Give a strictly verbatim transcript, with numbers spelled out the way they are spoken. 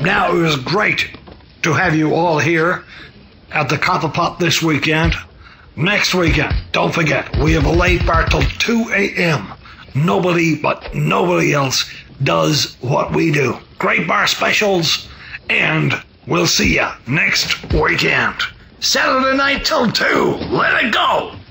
Now, it was great to have you all here at the Copper Pot this weekend. Next weekend, don't forget, we have a late bar till two a.m. Nobody but nobody else does what we do. Great bar specials, and we'll see ya next weekend. Saturday night till two. Let it go.